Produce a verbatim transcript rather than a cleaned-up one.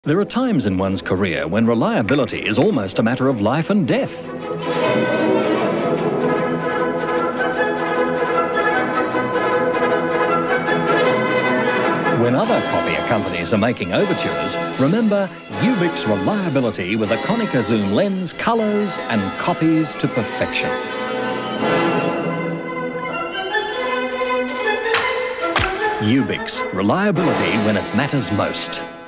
There are times in one's career when reliability is almost a matter of life and death. When other copier companies are making overtures, remember U-Bix reliability with a Konica zoom lens colours and copies to perfection. U-Bix, reliability when it matters most.